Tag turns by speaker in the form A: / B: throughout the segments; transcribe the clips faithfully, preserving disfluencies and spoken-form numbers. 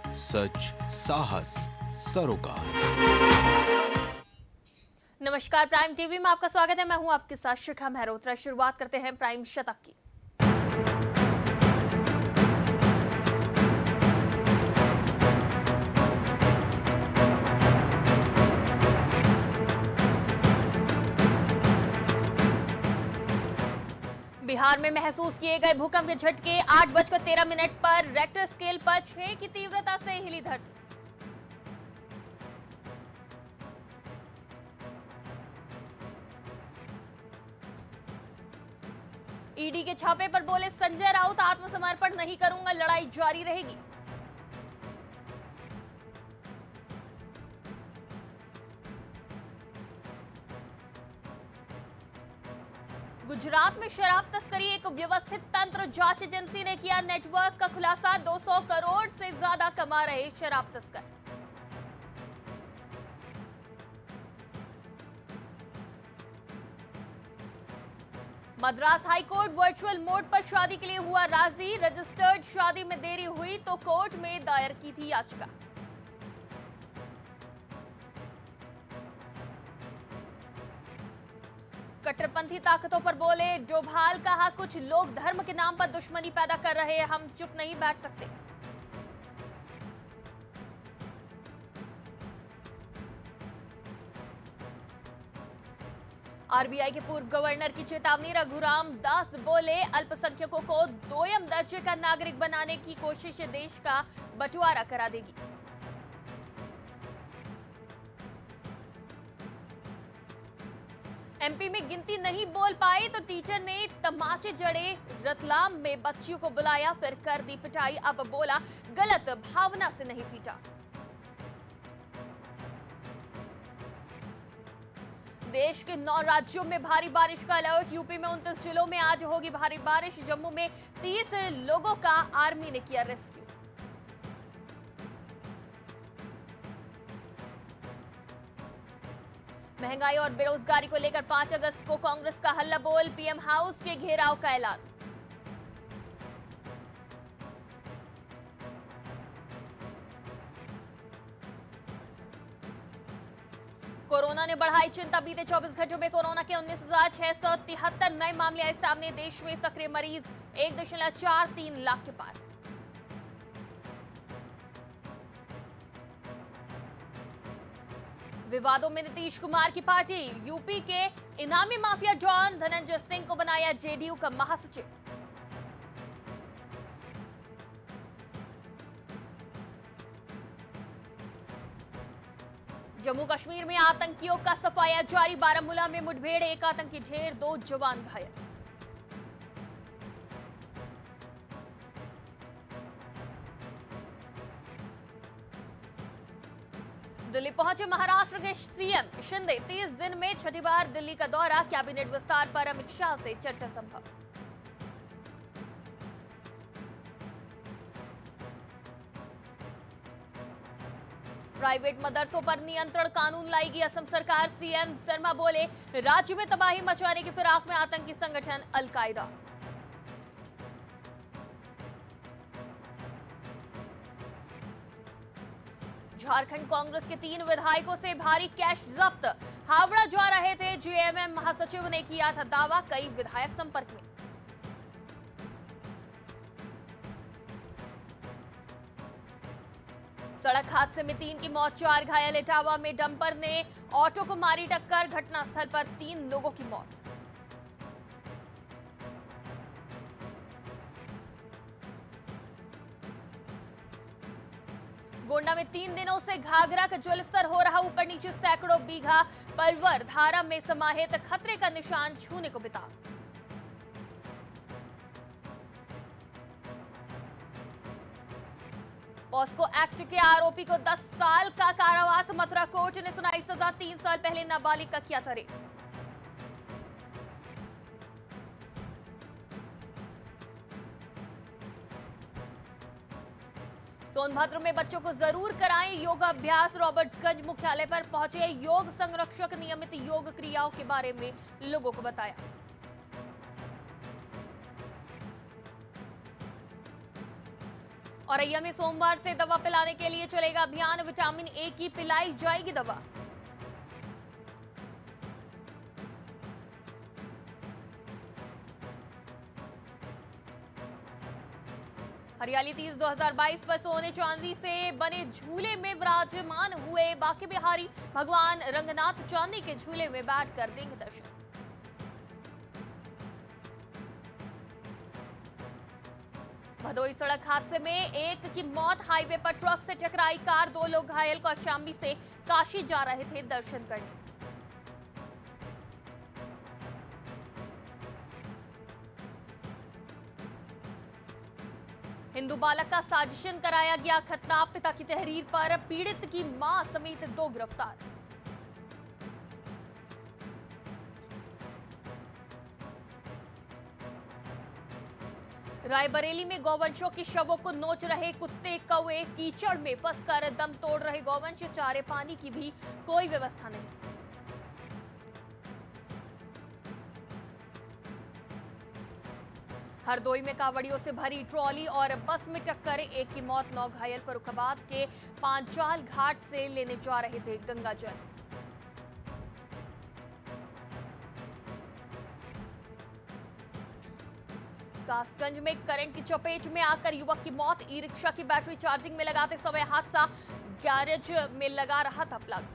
A: सच, साहस, सरोकार।
B: नमस्कार, प्राइम टीवी में आपका स्वागत है। मैं हूं आपके साथ शिखा मेहरोत्रा। शुरुआत करते हैं प्राइम शतक की। बिहार में महसूस किए गए भूकंप के झटके। आठ बजकर तेरह मिनट पर रेक्टर स्केल पर छह की तीव्रता से हिली धरती। ईडी के छापे पर बोले संजय राउत, आत्मसमर्पण नहीं करूंगा, लड़ाई जारी रहेगी। गुजरात में शराब तस्करी एक व्यवस्थित तंत्र। जांच एजेंसी ने किया नेटवर्क का खुलासा। दो सौ करोड़ से ज्यादा कमा रहे शराब तस्कर। मद्रास हाईकोर्ट वर्चुअल मोड पर शादी के लिए हुआ राजी। रजिस्टर्ड शादी में देरी हुई तो कोर्ट में दायर की थी याचिका। कट्टरपंथी ताकतों पर बोले डोभाल, कहा कुछ लोग धर्म के नाम पर दुश्मनी पैदा कर रहे हैं, हम चुप नहीं बैठ सकते। आरबीआई के पूर्व गवर्नर की चेतावनी। रघुराम दास बोले अल्पसंख्यकों को दोयम दर्जे का नागरिक बनाने की कोशिश देश का बंटवारा करा देगी। एमपी में गिनती नहीं बोल पाए तो टीचर ने तमाचे जड़े। रतलाम में बच्चियों को बुलाया, फिर कर दी पिटाई। अब बोला गलत भावना से नहीं पीटा। देश के नौ राज्यों में भारी बारिश का अलर्ट। यूपी में उनतीस जिलों में आज होगी भारी बारिश। जम्मू में तीस लोगों का आर्मी ने किया रेस्क्यू। महंगाई और बेरोजगारी को लेकर पांच अगस्त को कांग्रेस का हल्ला बोल। पीएम हाउस के घेराव का ऐलान। कोरोना ने बढ़ाई चिंता। बीते चौबीस घंटों में कोरोना के उन्नीस हजार छह सौ तिहत्तर नए मामले आए सामने। देश में सक्रिय मरीज एक दशमलव चार तीन लाख के पार। विवादों में नीतीश कुमार की पार्टी। यूपी के इनामी माफिया डॉन धनंजय सिंह को बनाया जेडीयू का महासचिव। जम्मू कश्मीर में आतंकियों का सफाया जारी। बारामूला में मुठभेड़, एक आतंकी ढेर, दो जवान घायल। दिल्ली पहुंचे महाराष्ट्र के सीएम शिंदे। तीस दिन में छठी बार दिल्ली का दौरा। कैबिनेट विस्तार पर अमित शाह से चर्चा संभव। प्राइवेट मदरसों पर नियंत्रण कानून लाएगी असम सरकार। सीएम शर्मा बोले राज्य में तबाही मचाने की फिराक में आतंकी संगठन अलकायदा। झारखंड कांग्रेस के तीन विधायकों से भारी कैश जब्त। हावड़ा जा रहे थे। जेएमएम महासचिव ने किया था दावा। कई विधायक संपर्क में। सड़क हादसे में तीन की मौत, चार घायल। इटावा में डंपर ने ऑटो को मारी टक्कर। घटनास्थल पर तीन लोगों की मौत। गोंडा में तीन दिनों से घाघरा का जलस्तर हो रहा ऊपर नीचे। सैकड़ों बीघा परवर धारा में समाहित, खतरे का निशान छूने को बिता। पॉस्को एक्ट के आरोपी को दस साल का कारावास। मथुरा कोर्ट ने सुनाई सजा। तीन साल पहले नाबालिग का किया था रेप। सोनभद्र में बच्चों को जरूर कराएं योगाभ्यास। रॉबर्ट्सगंज मुख्यालय पर पहुंचे योग संरक्षक। नियमित योग क्रियाओं के बारे में लोगों को बताया। औरैया में सोमवार से दवा पिलाने के लिए चलेगा अभियान। विटामिन ए की पिलाई जाएगी दवा। हरियाली तीज दो हज़ार बाईस पर सोने चांदी से बने झूले में विराजमान हुए बांके बिहारी। भगवान रंगनाथ चांदी के झूले में बैठकर देंगे दर्शन। भदोई सड़क हादसे में एक की मौत। हाईवे पर ट्रक से टकराई कार, दो लोग घायल। कौशाम्बी से काशी जा रहे थे दर्शन करने। हिंदू बालक का साजिशन कराया गया खतना। पिता की तहरीर पर पीड़ित की मां समेत दो गिरफ्तार। रायबरेली में गौवंशों के शवों को नोच रहे कुत्ते कौवे। कीचड़ में फंसकर दम तोड़ रहे गौवंश। चारे पानी की भी कोई व्यवस्था नहीं। हरदोई में कावड़ियों से भरी ट्रॉली और बस में टक्कर, एक की मौत, नौ घायल। फर्रुखाबाद के पांचाल घाट से लेने जा रहे थे गंगा जल। कासगंज में करंट की चपेट में आकर युवक की मौत। ई रिक्शा की बैटरी चार्जिंग में लगाते समय हादसा। गैरेज में लगा रहा था प्लग।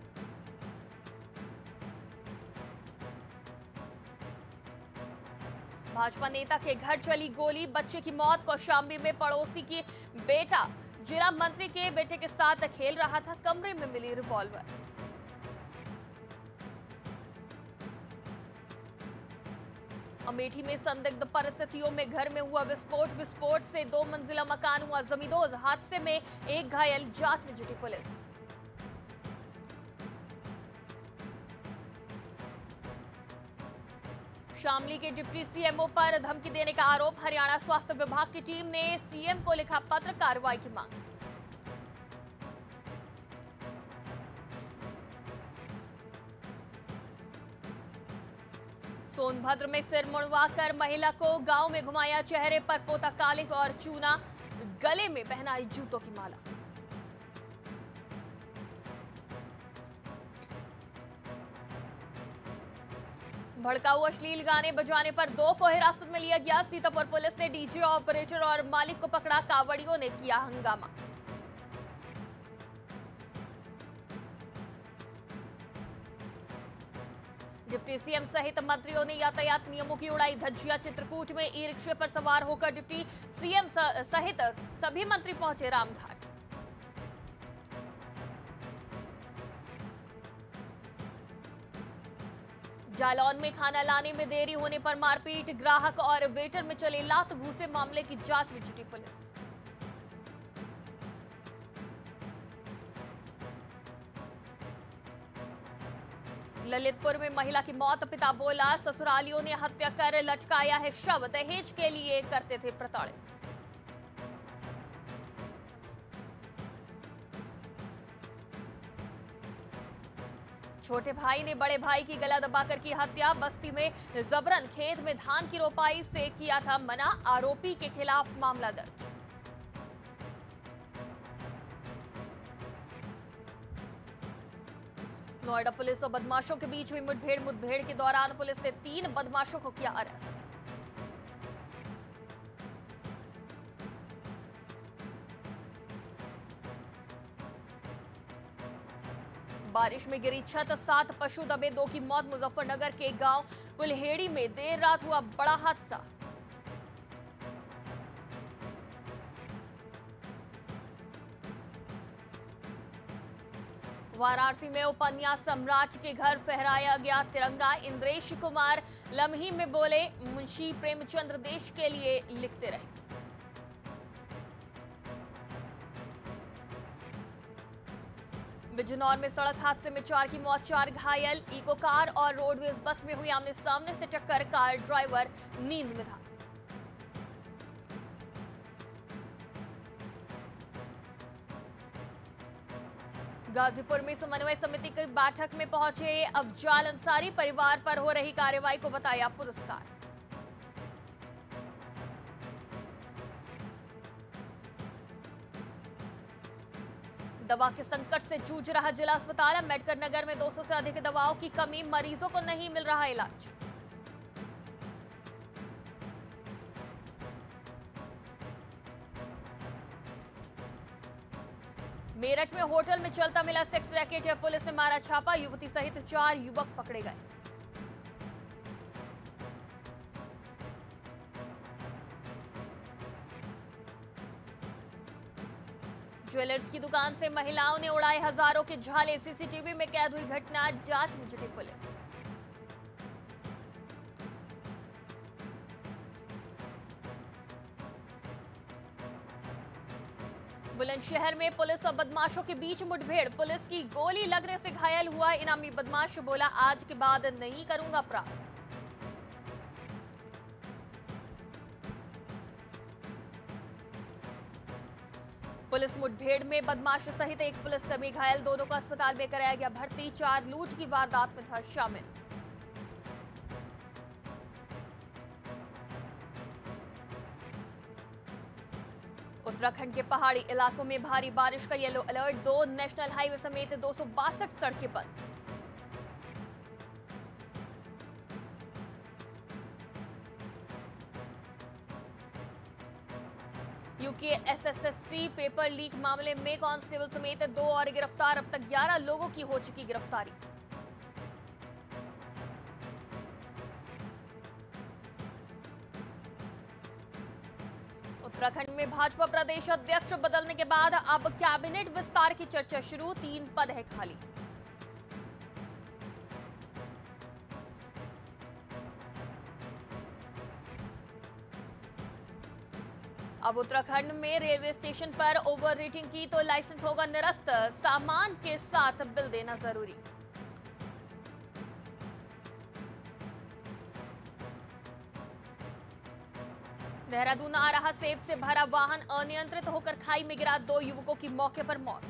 B: भाजपा नेता के घर चली गोली, बच्चे की मौत। कौशाम्बी में पड़ोसी की बेटा जिला मंत्री के बेटे के साथ खेल रहा था, कमरे में मिली रिवॉल्वर। अमेठी में संदिग्ध परिस्थितियों में घर में हुआ विस्फोट। विस्फोट से दो मंजिला मकान हुआ जमींदोज। हादसे में एक घायल, जांच में जुटी पुलिस। शामली के डिप्टी सीएमओ पर धमकी देने का आरोप। हरियाणा स्वास्थ्य विभाग की टीम ने सीएम को लिखा पत्र, कार्रवाई की मांग। सोनभद्र में सिर मुड़वाकर महिला को गांव में घुमाया। चेहरे पर पोता कालिक और चूना, गले में पहनाई जूतों की माला। भड़काऊ अश्लील गाने बजाने पर दो को हिरासत में लिया गया। सीतापुर पुलिस ने डीजे, ऑपरेटर और मालिक को पकड़ा। कावड़ियों ने किया हंगामा। डिप्टी सीएम सहित मंत्रियों ने यातायात नियमों की उड़ाई धज्जियां। चित्रकूट में ई रिक्शे पर सवार होकर डिप्टी सीएम सहित सभी मंत्री पहुंचे रामघाट। जालौन में खाना लाने में देरी होने पर मारपीट। ग्राहक और वेटर में चले लात घूसे मामले की जांच में जुटी पुलिस। ललितपुर में महिला की मौत। पिता बोला, ससुरालियों ने हत्या कर लटकाया है शव। दहेज के लिए करते थे प्रताड़ित। छोटे भाई ने बड़े भाई की गला दबाकर की हत्या। बस्ती में जबरन खेत में धान की रोपाई से किया था मना। आरोपी के खिलाफ मामला दर्ज। नोएडा पुलिस और बदमाशों के बीच हुई मुठभेड़। मुठभेड़ के दौरान पुलिस ने तीन बदमाशों को किया अरेस्ट। बारिश में गिरी छत, सात पशु दबे, दो की मौत। मुजफ्फरनगर के गांव कुल्हेड़ी में देर रात हुआ बड़ा हादसा। वाराणसी में उपन्यास सम्राट के घर फहराया गया तिरंगा। इंद्रेश कुमार लम्ही में बोले, मुंशी प्रेमचंद्र देश के लिए लिखते रहे। बिजनौर में सड़क हादसे में चार की मौत, चार घायल। इको कार और रोडवेज बस में हुई आमने सामने से टक्कर। कार ड्राइवर नींद में था। गाजीपुर में समन्वय समिति की बैठक में पहुंचे अफजाल अंसारी। परिवार पर हो रही कार्रवाई को बताया पुरस्कार। दवा के संकट से जूझ रहा जिला अस्पताल। अम्बेडकर नगर में दो सौ से अधिक दवाओं की कमी, मरीजों को नहीं मिल रहा इलाज। मेरठ में होटल में चलता मिला सेक्स रैकेट, पुलिस ने मारा छापा, युवती सहित चार युवक पकड़े गए। ज्वेलर्स की दुकान से महिलाओं ने उड़ाए हजारों के झाले, सीसीटीवी में कैद हुई घटना, जांच में जुटी पुलिस। बुलंदशहर में पुलिस और बदमाशों के बीच मुठभेड़, पुलिस की गोली लगने से घायल हुआ इनामी बदमाश, बोला आज के बाद नहीं करूंगा अपराध। पुलिस मुठभेड़ में बदमाश सहित एक पुलिसकर्मी घायल, दोनों को अस्पताल में कराया गया भर्ती। चार लूट की वारदात में था शामिल। उत्तराखंड के पहाड़ी इलाकों में भारी बारिश का येलो अलर्ट, दो नेशनल हाईवे समेत दो सौ बासठ सड़कें बंद। यूके एसएसएससी पेपर लीक मामले में कांस्टेबल समेत दो और गिरफ्तार, अब तक ग्यारह लोगों की हो चुकी गिरफ्तारी। उत्तराखंड में भाजपा प्रदेश अध्यक्ष बदलने के बाद अब कैबिनेट विस्तार की चर्चा शुरू, तीन पद है खाली। अब उत्तराखंड में रेलवे स्टेशन पर ओवर रेटिंग की तो लाइसेंस होगा निरस्त, सामान के साथ बिल देना जरूरी। देहरादून आ रहा सेब से भरा वाहन अनियंत्रित होकर खाई में गिरा, दो युवकों की मौके पर मौत।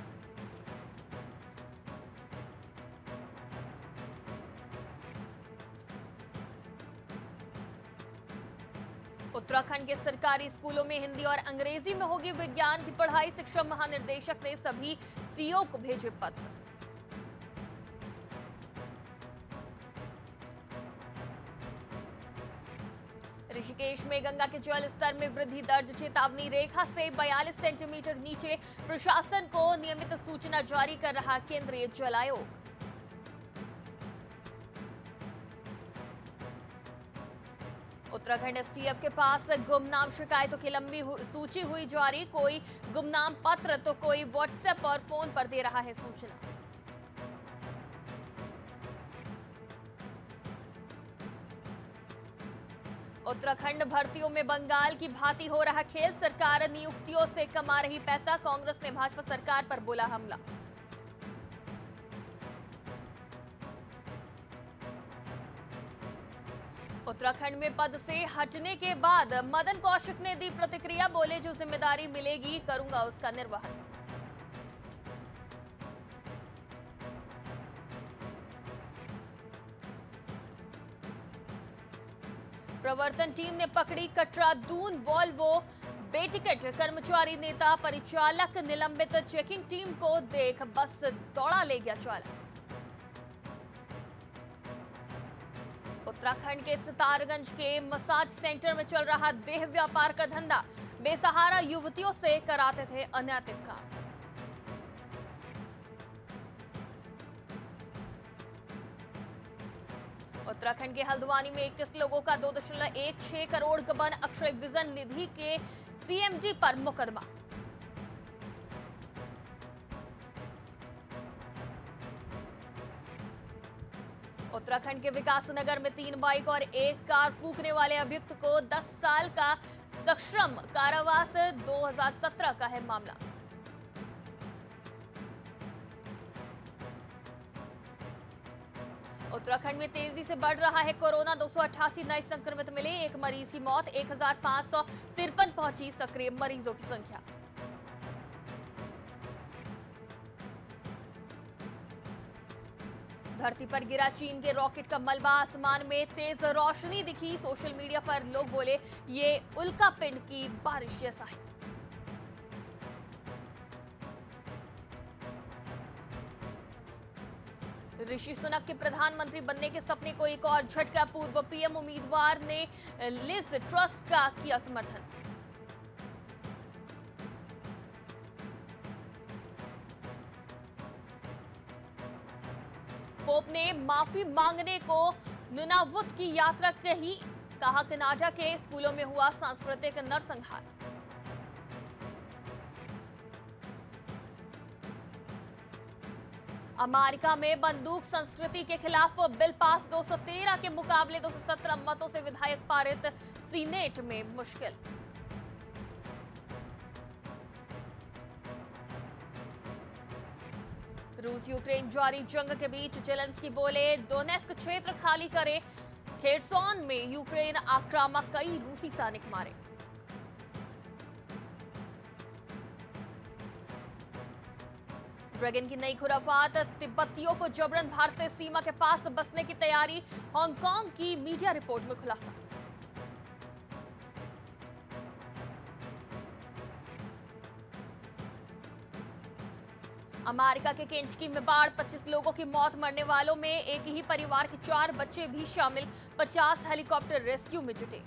B: उत्तराखंड के सरकारी स्कूलों में हिंदी और अंग्रेजी में होगी विज्ञान की पढ़ाई, शिक्षा महानिदेशक ने सभी सीईओ को भेजे पत्र। ऋषिकेश में गंगा के जल स्तर में वृद्धि दर्ज, चेतावनी रेखा से बयालीस सेंटीमीटर नीचे, प्रशासन को नियमित सूचना जारी कर रहा केंद्रीय जल आयोग। उत्तराखंड एसटीएफ के पास गुमनाम शिकायतों की लंबी सूची हुई जारी, कोई गुमनाम पत्र तो कोई व्हाट्सएप और फोन पर दे रहा है सूचना। उत्तराखंड भर्तियों में बंगाल की भांति हो रहा खेल, सरकार नियुक्तियों से कमा रही पैसा, कांग्रेस ने भाजपा सरकार पर बोला हमला। उत्तराखंड में पद से हटने के बाद मदन कौशिक ने दी प्रतिक्रिया, बोले जो जिम्मेदारी मिलेगी करूंगा उसका निर्वहन। प्रवर्तन टीम ने पकड़ी कटरा दून वॉल्वो बेटिकट कर्मचारी, नेता परिचालक निलंबित, चेकिंग टीम को देख बस दौड़ा ले गया चालक। उत्तराखंड के सितारगंज के मसाज सेंटर में चल रहा देह व्यापार का धंधा, बेसहारा युवतियों से कराते थे अनैतिक काम। उत्तराखंड के हल्द्वानी में इक्कीस लोगों का दो दशमलव एक छह करोड़ गबन, अक्षय विजन निधि के सीएमडी पर मुकदमा। उत्तराखंड के विकासनगर में तीन बाइक और एक कार फूंकने वाले अभियुक्त को दस साल का सश्रम कारावास, दो हज़ार सत्रह का है मामला। उत्तराखंड में तेजी से बढ़ रहा है कोरोना, दो सौ अट्ठासी नए संक्रमित मिले, एक मरीज की मौत, एक हजार पांच सौ तिरपन पहुंची सक्रिय मरीजों की संख्या। धरती पर गिरा चीन के रॉकेट का मलबा, आसमान में तेज रोशनी दिखी, सोशल मीडिया पर लोग बोले ये उल्कापिंड की बारिश जैसा है। ऋषि सुनक के प्रधानमंत्री बनने के सपने को एक और झटका। पूर्व पीएम उम्मीदवार ने लिज ट्रस का किया समर्थन। पोप ने माफी मांगने को नुनावुत की यात्रा कही। कहा कनाडा के स्कूलों में हुआ सांस्कृतिक नरसंहार। अमेरिका में बंदूक संस्कृति के खिलाफ बिल पास दो सौ तेरह के मुकाबले दो सौ सत्रह मतों से विधायक पारित। सीनेट में मुश्किल। रूस यूक्रेन जारी जंग के बीच जेलेंस्की बोले डोनेस्क क्षेत्र खाली करे। खेरसोन में यूक्रेन आक्रामक, कई रूसी सैनिक मारे। ड्रैगन की नई खुराफात। तिब्बतियों को जबरन भारतीय सीमा के पास बसने की तैयारी। हांगकांग की मीडिया रिपोर्ट में खुलासा। अमेरिका के केंटकी में बाढ़, पच्चीस लोगों की मौत। मरने वालों में एक ही परिवार के चार बच्चे भी शामिल। पचास हेलीकॉप्टर रेस्क्यू में जुटे।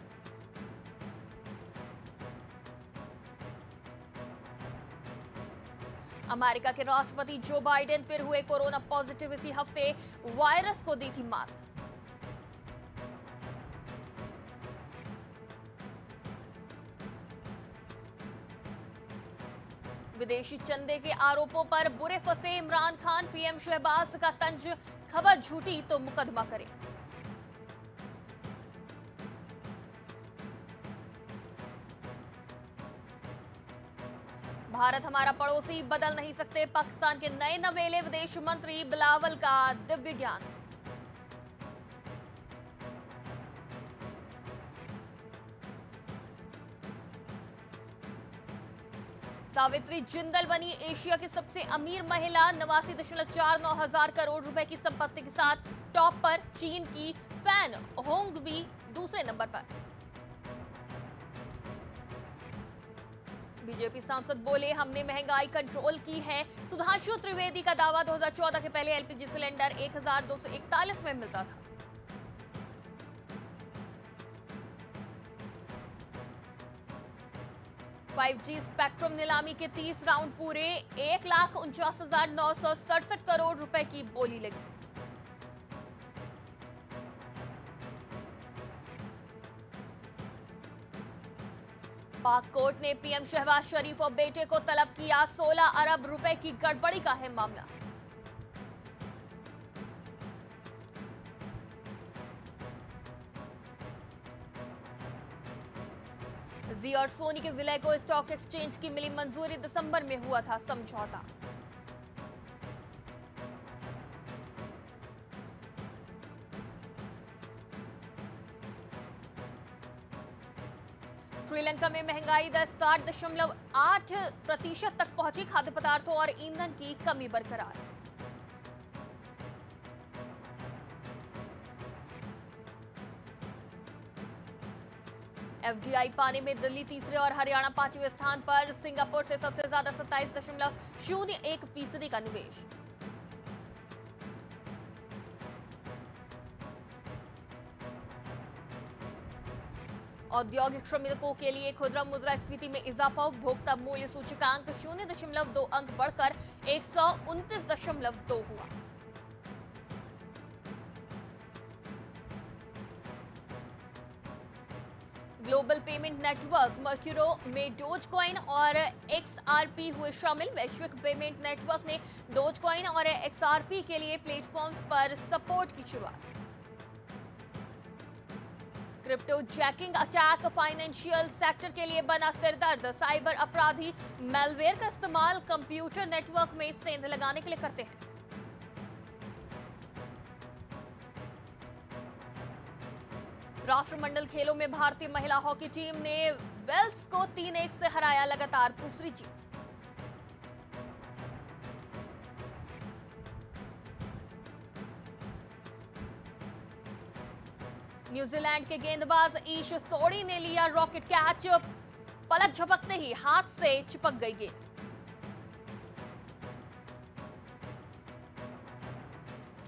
B: अमेरिका के राष्ट्रपति जो बाइडेन फिर हुए कोरोना पॉजिटिव। इसी हफ्ते वायरस को दी थी मात। विदेशी चंदे के आरोपों पर बुरे फंसे इमरान खान। पीएम शहबाज का तंज, खबर झूठी तो मुकदमा करे। भारत हमारा पड़ोसी, बदल नहीं सकते पाकिस्तान के नए नवेले विदेश मंत्री। बिलावल का दिव्य ज्ञान। सावित्री जिंदल बनी एशिया की सबसे अमीर महिला। नवासी दशमलव चार नौ हजार करोड़ रुपए की संपत्ति के साथ टॉप पर। चीन की फैन होंगवी दूसरे नंबर पर। बीजेपी सांसद बोले हमने महंगाई कंट्रोल की है। सुधांशु त्रिवेदी का दावा, दो हज़ार चौदह के पहले एलपीजी सिलेंडर एक हजार दो सौ इकतालीस में मिलता था। फाइव जी स्पेक्ट्रम नीलामी के तीस राउंड पूरे। एक लाख उनचास हजार नौ सौ सड़सठ करोड़ रुपए की बोली लगी। पाक कोर्ट ने पीएम शहबाज शरीफ और बेटे को तलब किया। सोलह अरब रुपए की गड़बड़ी का है मामला। जी और सोनी के विलय को स्टॉक एक्सचेंज की मिली मंजूरी। दिसंबर में हुआ था समझौता। श्रीलंका में महंगाई दर साठ दशमलव आठ प्रतिशत तक पहुंची। खाद्य पदार्थों और ईंधन की कमी बरकरार। एफडीआई पाने में दिल्ली तीसरे और हरियाणा पांचवें स्थान पर। सिंगापुर से सबसे ज्यादा सत्ताईस दशमलव शून्य एक फीसदी का निवेश। औद्योगिक श्रमिकों के लिए खुदरा मुद्रास्फीति में इजाफा। उपभोक्ता मूल्य सूचकांक शून्य दशमलव दो अंक बढ़कर एक सौ उनतीस दशमलव दो हुआ। ग्लोबल पेमेंट नेटवर्क मर्क्यूरो में डोज कॉइन और एक्सआरपी हुए शामिल। वैश्विक पेमेंट नेटवर्क ने डोज कॉइन और एक्सआरपी के लिए प्लेटफॉर्म पर सपोर्ट की शुरुआत। Crypto jacking attack financial sector के लिए बना सिरदर्द। साइबर अपराधी मैलवेयर का इस्तेमाल कंप्यूटर नेटवर्क में सेंध लगाने के लिए करते हैं। राष्ट्रमंडल खेलों में भारतीय महिला हॉकी टीम ने वेल्स को तीन एक से हराया। लगातार दूसरी जीत। न्यूजीलैंड के गेंदबाज ईश सोडी ने लिया रॉकेट कैच। पलक झपकते ही हाथ से चिपक गई गेंद।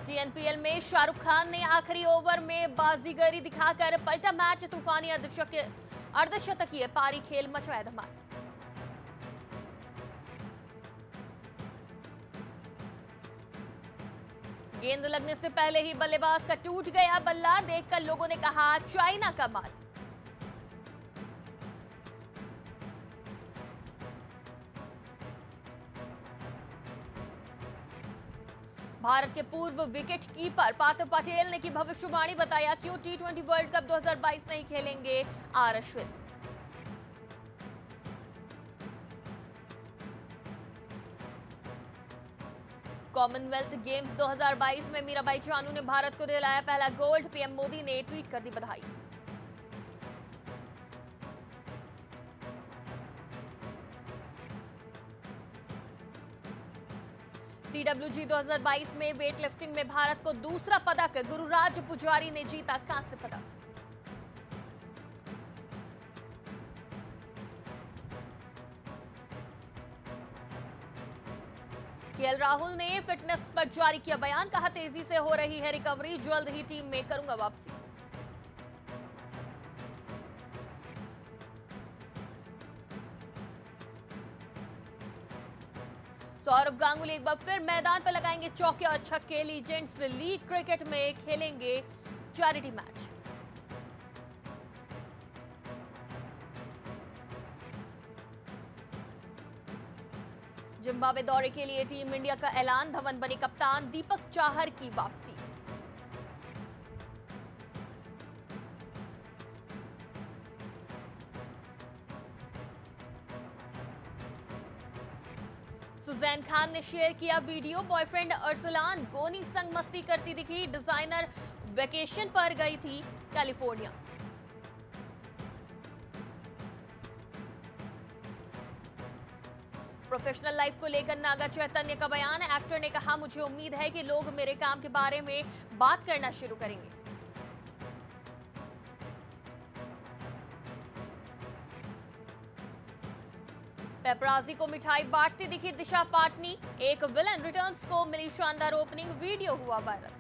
B: टीएनपीएल में शाहरुख खान ने आखिरी ओवर में बाजीगरी दिखाकर पलटा मैच। तूफानी अर्धशतकीय पारी खेल मचाया धमाल। गेंद लगने से पहले ही बल्लेबाज का टूट गया बल्ला। देखकर लोगों ने कहा चाइना का माल। भारत के पूर्व विकेट कीपर पार्थिव पटेल ने की भविष्यवाणी। बताया क्यों टी ट्वेंटी वर्ल्ड कप दो हज़ार बाईस नहीं खेलेंगे आर अश्विन। कॉमनवेल्थ गेम्स दो हज़ार बाईस में मीराबाई चानू ने भारत को दिलाया पहला गोल्ड। पीएम मोदी ने ट्वीट कर दी बधाई। सीडब्ल्यूजी दो हज़ार बाईस में वेट लिफ्टिंग में भारत को दूसरा पदक। गुरुराज पुजारी ने जीता कांस्य पदक। केएल राहुल ने फिटनेस पर जारी किया बयान। कहा तेजी से हो रही है रिकवरी, जल्द ही टीम में करूंगा वापसी। सौरव गांगुली एक बार फिर मैदान पर लगाएंगे चौके और छक्के। लीजेंड्स लीग क्रिकेट में खेलेंगे चैरिटी मैच। जिम्बाब्वे दौरे के लिए टीम इंडिया का ऐलान। धवन बने कप्तान। दीपक चाहर की वापसी। सुजैन खान ने शेयर किया वीडियो। बॉयफ्रेंड अरसलान गोनी संग मस्ती करती दिखी। डिजाइनर वेकेशन पर गई थी कैलिफोर्निया। प्रोफेशनल लाइफ को लेकर नागा चैतन्य का बयान। एक्टर ने कहा मुझे उम्मीद है कि लोग मेरे काम के बारे में बात करना शुरू करेंगे। पेपराजी को मिठाई बांटती दिखी दिशा पाटनी। एक विलन रिटर्न्स को मिली शानदार ओपनिंग। वीडियो हुआ वायरल।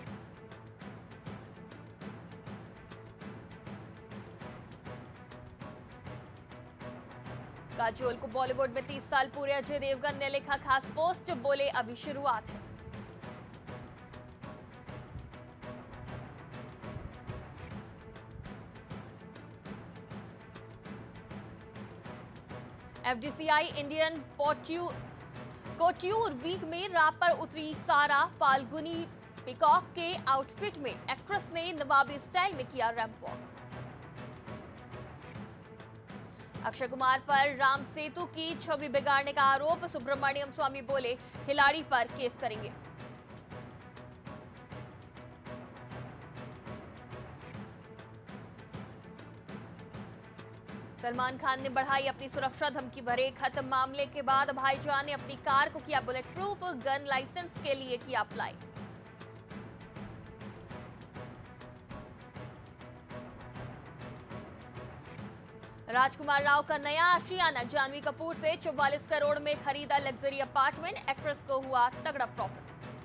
B: काजोल को बॉलीवुड में तीस साल पूरे। अजय देवगन ने लिखा खास पोस्ट। बोले अभी शुरुआत है। एफडीसीआई इंडियन कोट्यूर वीक में रात पर उतरी सारा। फाल्गुनी पिकॉक के आउटफिट में एक्ट्रेस ने नवाबी स्टाइल में किया रैंप वॉक। अक्षय कुमार पर राम सेतु की छवि बिगाड़ने का आरोप। सुब्रमण्यम स्वामी बोले खिलाड़ी पर केस करेंगे। सलमान खान ने बढ़ाई अपनी सुरक्षा। धमकी भरे खत्म मामले के बाद भाईजान ने अपनी कार को किया बुलेट प्रूफ। गन लाइसेंस के लिए किया अप्लाई। राजकुमार राव का नया आशियाना। जानवी कपूर से चौवालीस करोड़ में खरीदा लग्जरी अपार्टमेंट। एक्ट्रेस को हुआ तगड़ा profit.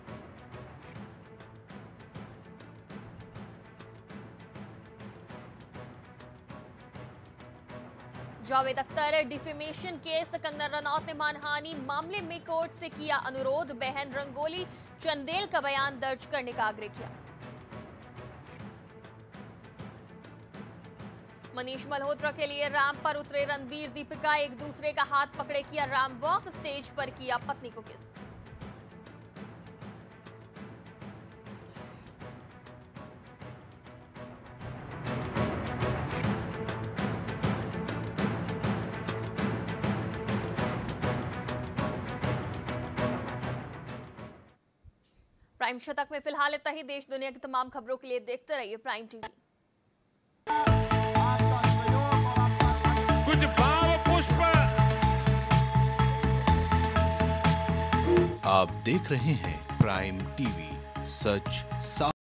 B: Javed Akhtar defamation case. Kangana Ranaut ने मानहानि मामले में कोर्ट से किया अनुरोध। बहन रंगोली चंदेल का बयान दर्ज करने का आग्रह किया। मनीष मल्होत्रा के लिए रैंप पर उतरे रणबीर दीपिका। एक दूसरे का हाथ पकड़े किया रैंप वॉक। स्टेज पर किया पत्नी को किस। प्राइम शतक में फिलहाल इतना ही। देश दुनिया की तमाम खबरों के लिए देखते रहिए प्राइम टीवी।
C: कुछ भाव पुष्प।
A: आप देख रहे हैं प्राइम टीवी, सच सा